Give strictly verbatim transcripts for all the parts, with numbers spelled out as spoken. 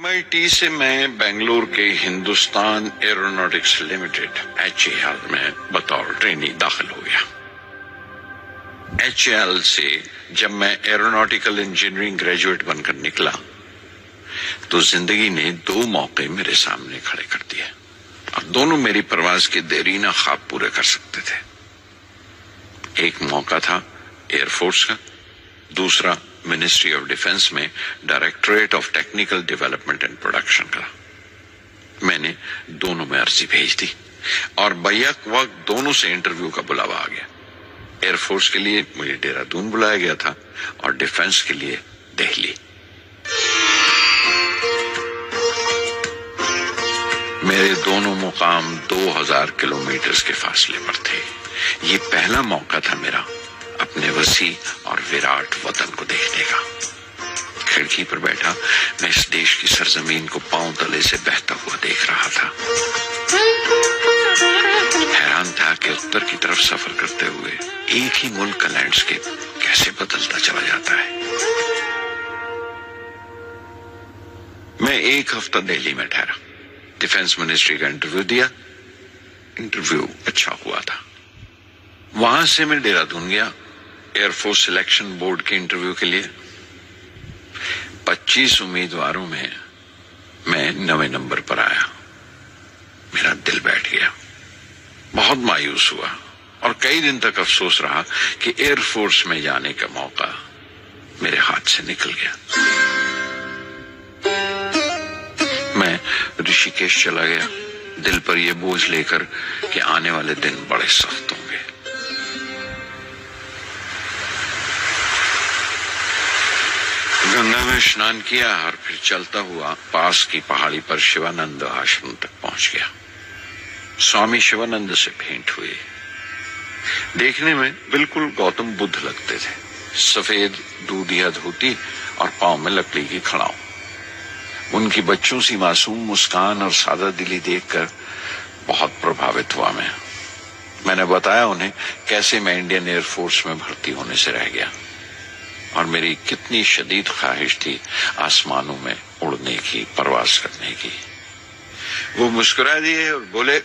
M I T से मैं बेंगलुरु के Hindustan aeronautics limited H A L में बतौर ट्रेनी दाखिल हो गया। एच ए एल से जब मैं एरोनॉटिकल इंजीनियरिंग ग्रेजुएट बनकर निकला तो जिंदगी ने दो मौके मेरे सामने खड़े कर दिए और दोनों मेरी परवाज के देरीना ख्वाब पूरे कर सकते थे। एक मौका था एयरफोर्स का, दूसरा मिनिस्ट्री ऑफ डिफेंस में directorate of technical development and production का। मैंने दोनों में अर्जी भेज दी और बैक वक्त दोनों से इंटरव्यू का बुलावा आ गया। एयरफोर्स के लिए मुझे देहरादून बुलाया गया था और डिफेंस के लिए दिल्ली। मेरे दोनों मुकाम दो हज़ार किलोमीटर के फासले पर थे। ये पहला मौका था मेरा अपने वसी और विराट वतन को देखने का। खिड़की पर बैठा मैं इस देश की सरजमीन को पांव तले से बहता हुआ देख रहा था। हैरान था कि उत्तर की तरफ सफर करते हुए एक ही मुल्क का लैंडस्केप कैसे बदलता चला जाता है। मैं एक हफ्ता दिल्ली में ठहरा, डिफेंस मिनिस्ट्री का इंटरव्यू दिया। इंटरव्यू अच्छा हुआ था। वहां से मैं देहरादून गया एयरफोर्स सिलेक्शन बोर्ड के इंटरव्यू के लिए। पच्चीस उम्मीदवारों में मैं नवे नंबर पर आया। मेरा दिल बैठ गया, बहुत मायूस हुआ और कई दिन तक अफसोस रहा कि एयरफोर्स में जाने का मौका मेरे हाथ से निकल गया। मैं ऋषिकेश चला गया, दिल पर यह बोझ लेकर कि आने वाले दिन बड़े सख्त होंगे। गंगा में स्नान किया और फिर चलता हुआ पास की पहाड़ी पर शिवानंद आश्रम तक पहुंच गया। स्वामी शिवानंद से भेंट हुई। देखने में बिल्कुल गौतम बुद्ध लगते थे, सफेद दूधिया धोती और पांव में लकड़ी की खड़ाऊ। उनकी बच्चों सी मासूम मुस्कान और सादा दिली देखकर बहुत प्रभावित हुआ मैं। मैंने बताया उन्हें कैसे मैं इंडियन एयरफोर्स में भर्ती होने से रह गया और मेरी कितनी शदीद ख्वाहिश थी आसमानों में उड़ने की, परवाज करने की। वो मुस्कुरा दिए और बोले,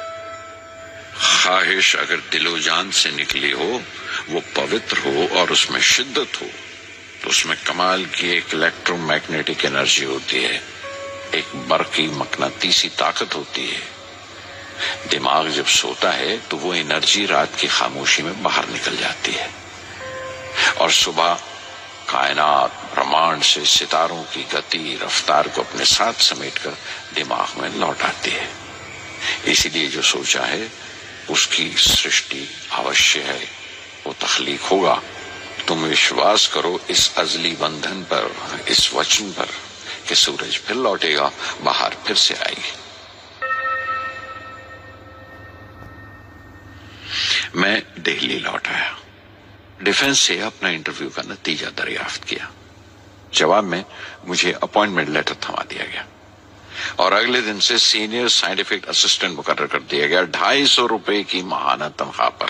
ख्वाहिश अगर दिलो जान से निकली हो, वो पवित्र हो और उसमें शिद्दत हो, तो उसमें कमाल की एक इलेक्ट्रोमैग्नेटिक एनर्जी होती है, एक बरकी मकनातीसी ताकत होती है। दिमाग जब सोता है तो वो एनर्जी रात की खामोशी में बाहर निकल जाती है और सुबह कायनात ब्रह्मांड से सितारों की गति रफ्तार को अपने साथ समेटकर दिमाग में लौट आती है। इसीलिए जो सोचा है उसकी सृष्टि अवश्य है, वो तख्लीक होगा। तुम विश्वास करो इस अजली बंधन पर, इस वचन पर कि सूरज फिर लौटेगा, बाहर फिर से आएगी। मैं दिल्ली लौट आया, डिफेंस से अपना इंटरव्यू का नतीजा दरियाफ्त किया। जवाब में मुझे अपॉइंटमेंट लेटर थमा दिया गया और अगले दिन से सीनियर साइंटिफिक असिस्टेंट मुकर्रर कर दिया गया, ढाई सौ रुपए की माहाना तनख्वाह पर।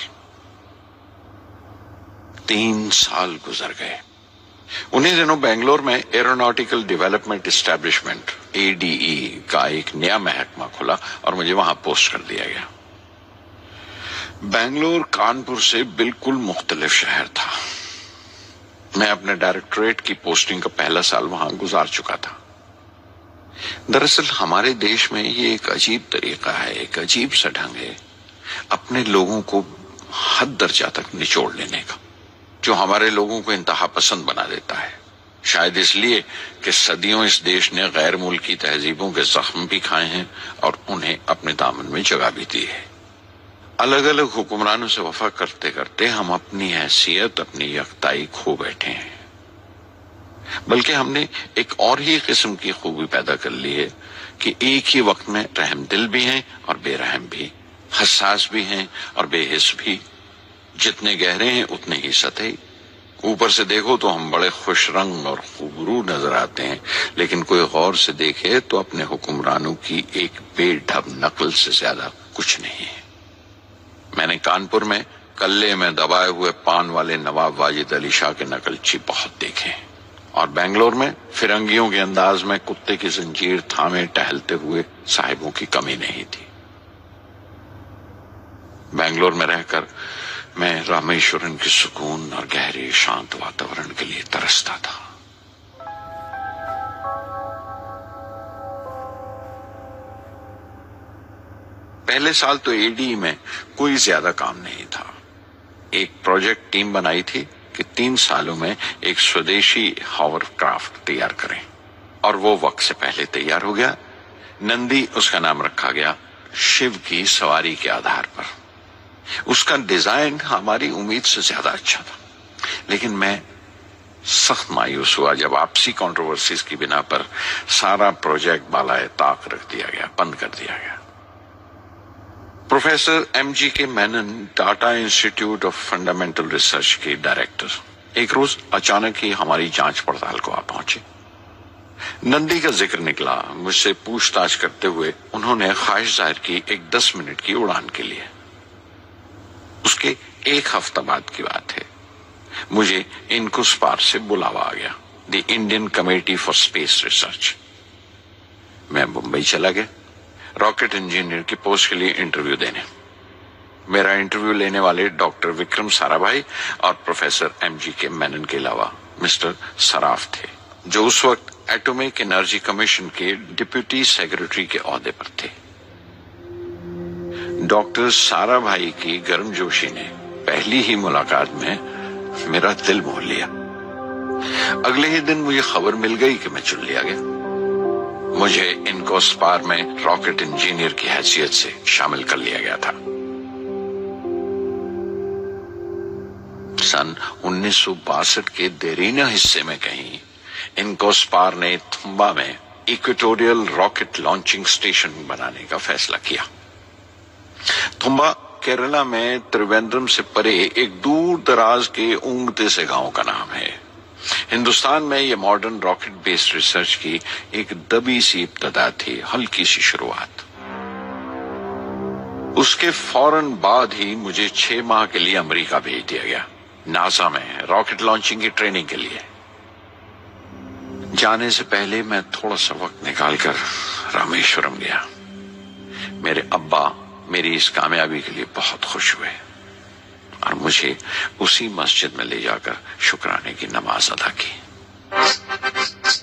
तीन साल गुजर गए। उन्हीं दिनों बेंगलुरु में aeronautical development establishment A D E का एक नया महकमा खुला और मुझे वहां पोस्ट कर दिया गया। बेंगलुरु कानपुर से बिल्कुल मुख्तलिफ शहर था। मैं अपने डायरेक्टरेट की पोस्टिंग का पहला साल वहां गुजार चुका था। दरअसल हमारे देश में ये एक अजीब तरीका है, एक अजीब सा ढंग है अपने लोगों को हद दर्जा तक निचोड़ लेने का, जो हमारे लोगों को इंतहा पसंद बना देता है। शायद इसलिए कि सदियों इस देश ने गैर मुल्की तहजीबों के जख्म भी खाए हैं और उन्हें अपने दामन में जगह भी दी है। अलग अलग हुक्मरानों से वफा करते करते हम अपनी हैसियत, अपनी यकताई खो बैठे हैं। बल्कि हमने एक और ही किस्म की खूबी पैदा कर ली है कि एक ही वक्त में रहमदिल भी हैं और बेरहम भी, हसास भी हैं और बेहिस भी। जितने गहरे हैं उतने ही सतही। ऊपर से देखो तो हम बड़े खुश रंग और खूबरू नजर आते हैं, लेकिन कोई गौर से देखे तो अपने हुक्मरानों की एक बेढब नकल से ज्यादा कुछ नहीं है। मैंने कानपुर में कल्ले में दबाए हुए पान वाले नवाब वाजिद अली शाह के नकलची बहुत देखे। اور بنگلور میں فرنگیوں کے انداز میں کتے کی زنجیر تھامے ٹہلتے ہوئے صاحبوں کی کمی نہیں تھی۔ بنگلور میں رہ کر میں رامیشورم کی سکون اور گہرے شانت واتاورن کے لیے ترستا تھا۔ پہلے سال تو اے ڈی میں کوئی زیادہ کام نہیں تھا۔ ایک پروجیکٹ ٹیم بنائی تھی کہ تین سالوں میں ایک سودیشی ہاور کرافٹ تیار کریں، اور وہ وقت سے پہلے تیار ہو گیا۔ نندی اس کا نام رکھا گیا، شیو کی سواری کے آدھار پر۔ اس کا ڈیزائن ہماری امید سے زیادہ اچھا تھا، لیکن میں سخت مایوس ہوا جب آپسی کنٹروورسیز کی بنا پر سارا پروجیکٹ بالائے طاق رکھ دیا گیا، بند کر دیا گیا۔ Professor M G K Menon Tata institute of fundamental research کے ڈائریکٹر ایک روز اچانک ہی ہماری جانچ پڑتال کو آ پہنچے۔ نندی کا ذکر نکلا۔ مجھ سے پوچھ تاچھ کرتے ہوئے انہوں نے خواہش ظاہر کی ایک دس منٹ کی اڑان کے لیے۔ اس کے ایک ہفتہ بعد کی بات ہے، مجھے انکوسپار سے بلاوا آ گیا، the Indian committee for space research. میں بمبئی چلا گیا راکٹ انجینئر کی پوسٹ کے لیے انٹرویو دینے۔ میرا انٹرویو لینے والے ڈاکٹر وکرم سارا بھائی اور پروفیسر ایم جی کے مینن کے علاوہ مسٹر سراف تھے، جو اس وقت ایٹومک انرجی کمیشن کے ڈپٹی سیکرٹری کے عہدے پر تھے۔ ڈاکٹر سارا بھائی کی گرم جوشی نے پہلی ہی ملاقات میں میرا دل موہ لیا۔ اگلے ہی دن مجھے خبر مل گئی کہ میں چن لیا گیا۔ مجھے انکوسپار میں راکٹ انجینئر کی حیثیت سے شامل کر لیا گیا تھا۔ سن انیس سو باسٹھ کے دیرینہ حصے میں کہیں انکوسپار نے تھمبا میں ایکویٹوریل راکٹ لانچنگ سٹیشن بنانے کا فیصلہ کیا۔ تھمبا کیرلا میں تریویندرم سے پرے ایک دور دراز کے اونگتے سے گاؤں کا نام ہے۔ ہندوستان میں یہ ماڈرن راکٹ بیسڈ ریسرچ کی ایک دبی سی ابتدا تھی، ہلکی سی شروعات۔ اس کے فوراً بعد ہی مجھے چھ ماہ کے لیے امریکہ بھیج دیا گیا، ناسا میں راکٹ لانچنگ کی ٹریننگ کے لیے۔ جانے سے پہلے میں تھوڑا سا وقت نکال کر رامیشورم گیا۔ میرے ابا میری اس کامیابی کے لیے بہت خوش ہوئے اور مجھے اسی مسجد میں لے جا کر شکرانے کی نماز ادا کی۔